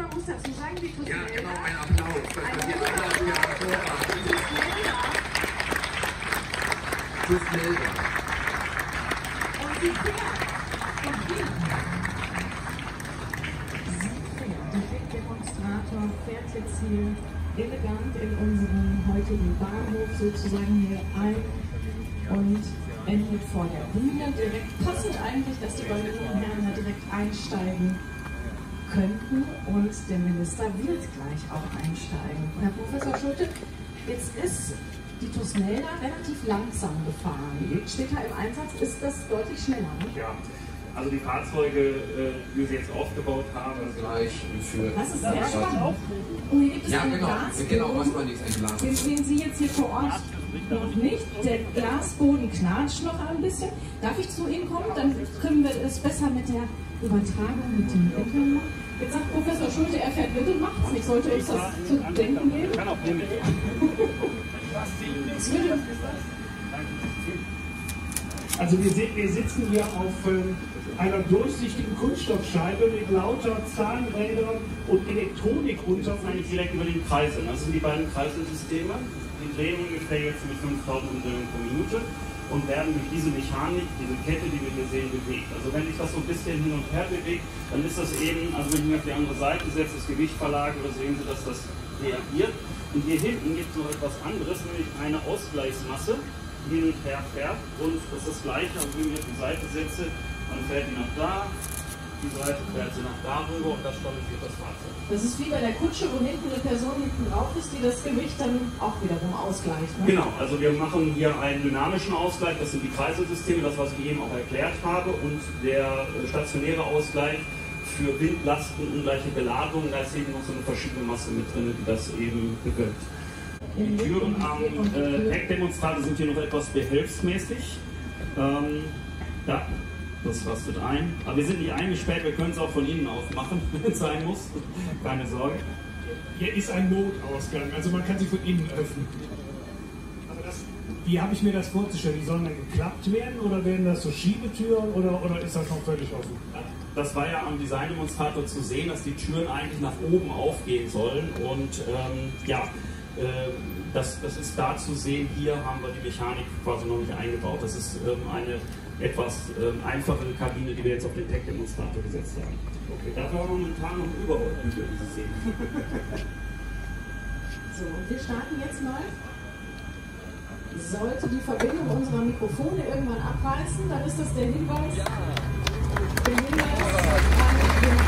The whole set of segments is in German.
man muss dazu sagen, die TuS Nelda. Ja, genau, ein Applaus. Das passiert Applaus für hervorragend. TuS Nelda. Und die fährt von hinten. Der Demonstrator fährt jetzt hier elegant in unseren heutigen Bahnhof sozusagen hier ein und endet vor der Bühne. Direkt passend eigentlich, dass die beiden jungen Herren da direkt einsteigen könnten und der Minister wird gleich auch einsteigen. Herr Professor Schulte, jetzt ist die TuS Nelda relativ langsam gefahren. Steht da im Einsatz, ist das deutlich schneller, ne? Ja. Also die Fahrzeuge, wie wir sie jetzt aufgebaut haben, gleich für... Das ist sehr spannend. Und hier gibt es einen Glasboden, genau, was man nicht ein Glas. den sehen Sie jetzt hier vor Ort noch nicht. Der Glasboden knatscht noch ein bisschen. Darf ich zu Ihnen kommen? Dann können wir es besser mit der Übertragung mit den Mitteln machen. Jetzt sagt Professor Schulte, er fährt mit und macht es nicht. Sollte uns das zu denken geben? kann auch nehmen. Also wir sitzen hier auf einer durchsichtigen Kunststoffscheibe mit lauter Zahnrädern und Elektronik unter. Eigentlich direkt über den Kreisel. Das sind die beiden Kreiselsysteme. Die drehen ungefähr jetzt mit 5000 Umdrehungen pro Minute und werden durch diese Mechanik, diese Kette, die wir hier sehen, bewegt. Also wenn ich das so ein bisschen hin und her bewege, dann ist das eben, also wenn ich mich auf die andere Seite setze, das Gewicht verlagere, sehen Sie, dass das reagiert. Und hier hinten gibt es noch etwas anderes, nämlich eine Ausgleichsmasse, die hin und her fährt. Und das ist das Gleiche, also wenn ich mich auf die Seite setze, dann fährt die nach da, die Seite fährt sie nach da rüber und das stabilisiert das Fahrzeug. Das ist wie bei der Kutsche, wo hinten eine Person hinten drauf ist, die das Gewicht dann auch wiederum ausgleicht. Ne? Genau, also wir machen hier einen dynamischen Ausgleich, das sind die Kreiselsysteme, das was ich eben auch erklärt habe, und der stationäre Ausgleich für Windlasten, ungleiche Beladung, da ist eben noch so eine verschiedene Masse mit drin, die das eben bewirkt. Die Türen am Heckdemonstrator sind hier noch etwas behelfsmäßig. Da, das rastet ein. Aber wir sind nicht eingesperrt, wir können es auch von innen aufmachen, wenn es sein muss. Keine Sorge. Hier ist ein Notausgang, also man kann sie von innen öffnen. Aber wie habe ich mir das vorzustellen? Die sollen dann geklappt werden oder werden das so Schiebetüren oder ist das noch völlig offen? Das war ja am Designdemonstrator zu sehen, dass die Türen eigentlich nach oben aufgehen sollen und das ist da zu sehen. Hier haben wir die Mechanik quasi noch nicht eingebaut. Das ist eine etwas einfachere Kabine, die wir jetzt auf den Tech-Demonstrator gesetzt haben. Okay, da war momentan noch ein Überbau, wie Sie sehen. So, und wir starten jetzt mal. Sollte die Verbindung unserer Mikrofone irgendwann abreißen, dann ist das der Hinweis. Ja. Der Hinweis an den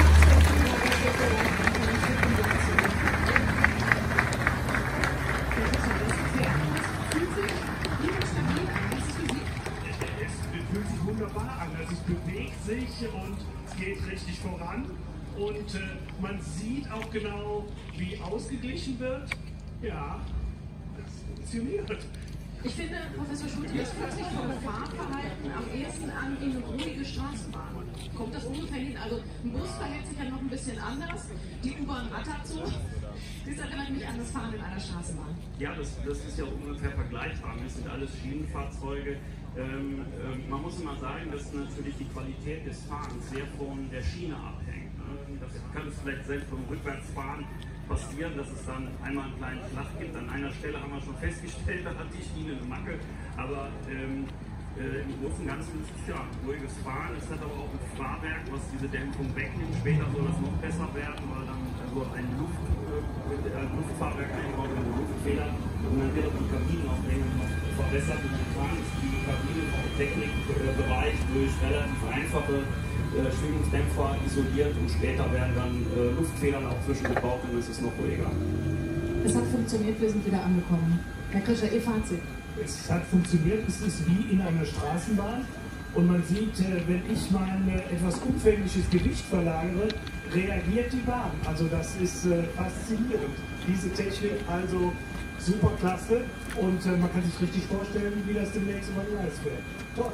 Es fühlt sich wunderbar an, also es bewegt sich und es geht richtig voran und man sieht auch genau, wie ausgeglichen wird. Ja, das funktioniert. Ich finde, Professor Schulte, das fühlt sich vom Fahrverhalten am ehesten an wie eine ruhige Straßenbahn. Kommt das ungefähr hin? Also ein Bus verhält sich ja noch ein bisschen anders, die U-Bahn rattert so. Das erinnert mich an das Fahren in einer Straßenbahn. Ja, das ist ja ungefähr vergleichbar. Das sind alles Schienenfahrzeuge. Man muss immer sagen, dass natürlich die Qualität des Fahrens sehr von der Schiene abhängt. Das kann es vielleicht selbst beim Rückwärtsfahren passieren, dass es dann einmal einen kleinen Schlag gibt. An einer Stelle haben wir schon festgestellt, da hat die Schiene eine Macke. Aber im Großen und Ganzen ist es ja ein ruhiges Fahren. Es hat aber auch ein Fahrwerk, was diese Dämpfung wegnimmt. Später soll das noch besser werden, weil dann ein Luftfahrwerk eingebaut wird, Luftfeder. Und dann wird auch die Kabinenaufhängung noch verbessert. Und dann ist die Kabine vom Technikbereich durch relativ einfache Schwingungsdämpfer isoliert und später werden dann Luftfedern auch zwischengebaut und es ist noch ruhiger. Es hat funktioniert, wir sind wieder angekommen. Herr Krischer, Ihr Fazit? Es hat funktioniert, es ist wie in einer Straßenbahn und man sieht, wenn ich mein etwas umfängliches Gewicht verlagere, reagiert die Bahn. Also das ist faszinierend. Diese Technik also super klasse und man kann sich richtig vorstellen, wie das demnächst über die Eis fährt. Toll!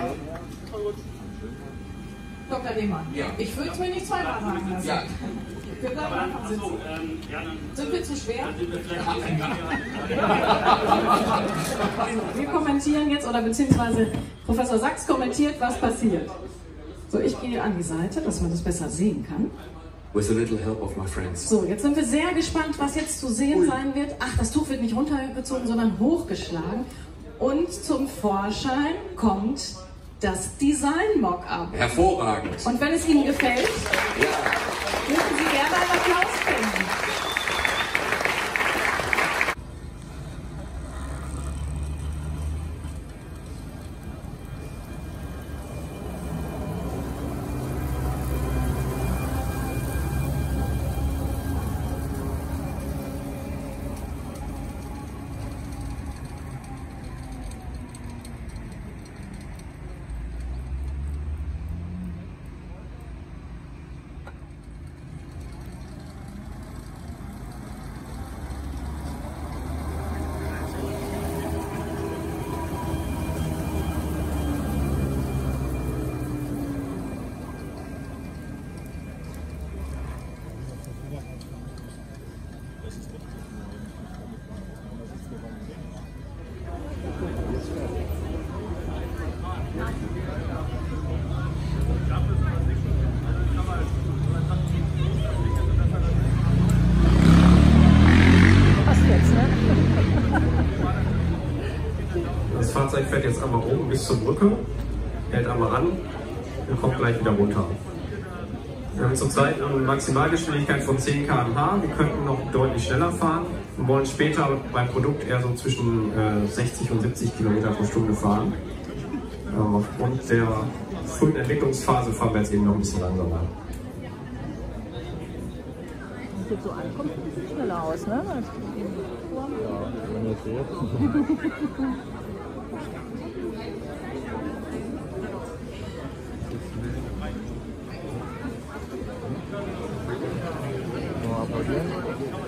Dr. Lehmann, ja. Ich würde es mir nicht zweimal sagen lassen. Ja. Wir bleiben einfach sitzen. Sind wir zu schwer? Wir kommentieren jetzt, oder beziehungsweise Professor Sachs kommentiert, was passiert. So, ich gehe an die Seite, dass man das besser sehen kann. With a little help of my friends. So, jetzt sind wir sehr gespannt, was jetzt zu sehen sein wird. Ach, das Tuch wird nicht runtergezogen, sondern hochgeschlagen. Und zum Vorschein kommt das Design-Mock-up. Hervorragend. Und wenn es Ihnen gefällt, Ja. dürfen Sie gerne einen Applaus finden. Das Fahrzeug fährt jetzt einmal oben bis zur Brücke, hält einmal an und kommt gleich wieder runter. Wir haben zurzeit eine Maximalgeschwindigkeit von 10 km/h. Wir könnten noch deutlich schneller fahren und wollen später beim Produkt eher so zwischen 60 und 70 km pro Stunde fahren. Aufgrund der frühen Entwicklungsphase fahren wir jetzt eben noch ein bisschen langsamer. Wenn es jetzt so ankommt, sieht es schneller aus, ne? Als wenn jetzt hier. Mal applaudieren.